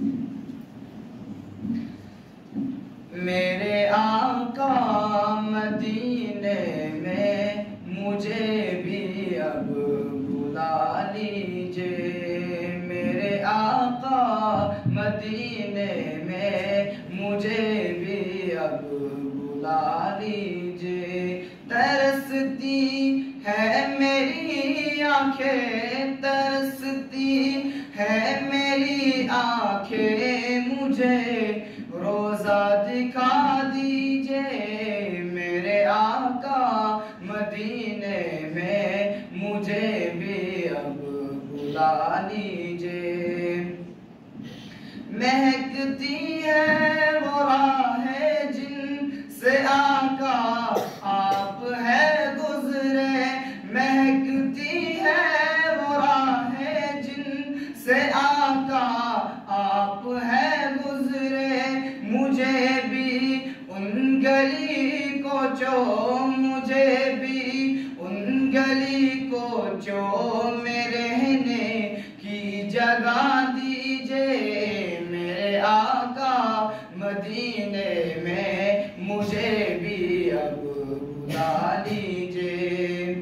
मेरे आका मदीने में मुझे भी अब बुला लीजिए। मेरे आका मदीने में मुझे भी अब बुला लीजिए। तरसती है मेरी आंखें, तरसती है मेरी आंखें, मुझे रोजा दिखा दीजिए। मेरे आका मदीने में मुझे भी अब बुला लीजिए। महकती है वो राहें जिनसे आका आप है गुजरे, महकती है वो राहें जिनसे आका आप है गुजरे। मुझे भी उन गली को जो, मुझे भी उन गली को जो में रहने की जगह दीजिए। मेरे आका मदीने में मुझे भी अब बुला लीजिए।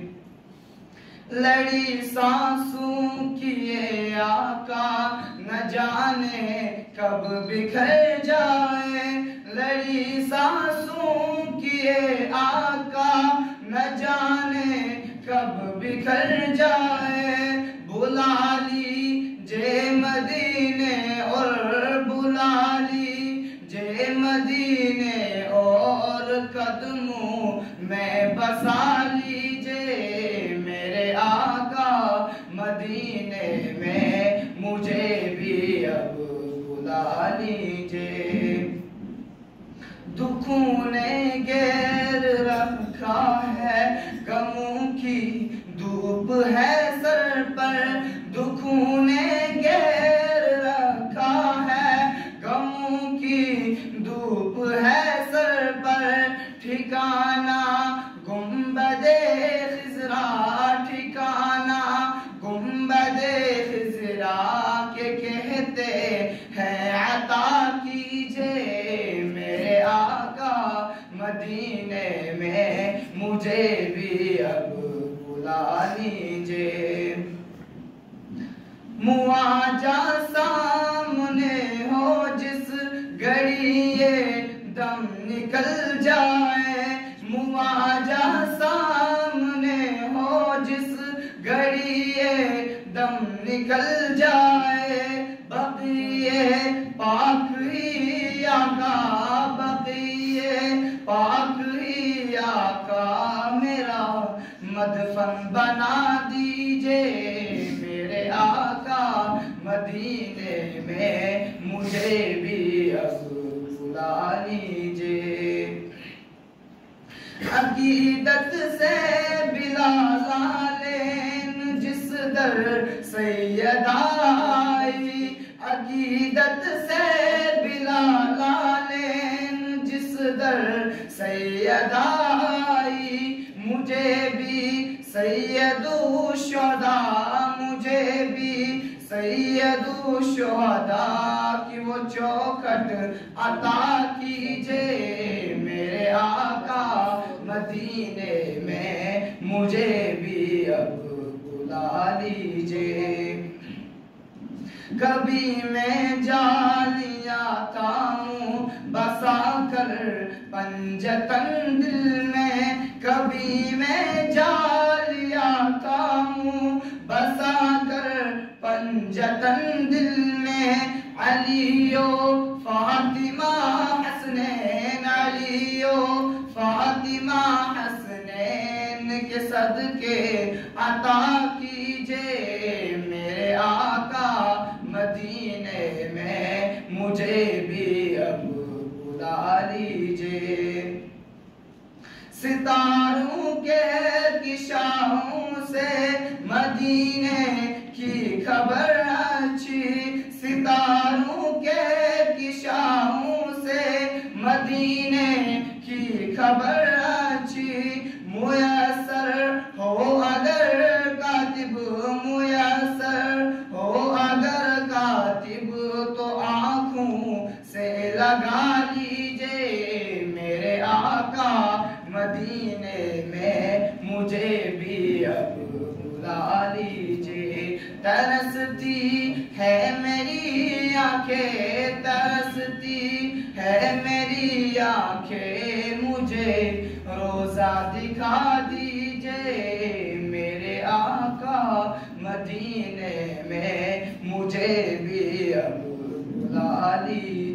लड़ी सांसों की ये आका न जाने कब बिखर जाए, लड़ी सांसों की ये आका न जाने कब बिखर जाए। बुला लीजिए मदीने और बुला लीजिए मदीने और कदमों में बसा लीजिए। मेरे आका मदीने में मुझे भी अब बुला लीजिए। दुखों ने घेर रखा है, गमों की धूप है सर पर, दुखों ने घेर रखा है, गमों की धूप है सर पर। ठिकाना गुंबदे खिजरा, ठिकाना गुंबदे खिजरा के कहते हैं अता कीजिए। मेरे आका मदीने में मुझे भी अब बुला लीजिए। मुआजा सामने हो जिस घड़ी ये दम निकल जाए, मुआजा सामने हो जिस घड़ी ये दम निकल जाए। बक़िए पाक ही आका, बक़िए पाक ही आका मेरा मदफन बना दीजिए। मेरे आका मदीने में मुझे भी अब बुला लीजिए। अकीदत से बिलालेन जिस दर सैयदा आई, अकीदत से बिलालेन जिस दर सैयदा आई। मुझे भी सैयदु शुहदा, मुझे भी सैयदु शुहदा की वो चौखट अता कीजिए। मेरे आका मदीने में मुझे भी अब बुला लीजिए। कभी मैं जालिया ताऊं बसा कर पंजतन दिल में, कभी मैं जालिया ताऊं बसा कर पंजतन दिल में। अलियो फातिमा हसनैन, अलियो फातिमा हसनैन के सदके अता कीजिए। मेरे आका मदीने में मुझे भी अब बुला लीजिए। सितारों के किशाहों से मदीने की खबर अच्छी, सितारों के किशाहों से मदीने की खबर अच्छी। मुयस्सर हो अगर कातिब, मुयस्सर हो अगर कातिब तो लगा लीजिए मेरे आका मदीने में मुझे भी अब बुला लीजिए। तरसती है मेरी आंखें, तरसती है मेरी आंखें, मुझे रोजा दिखा दीजिए मेरे आका मदीने में मुझे भी अब बुला लीजिए।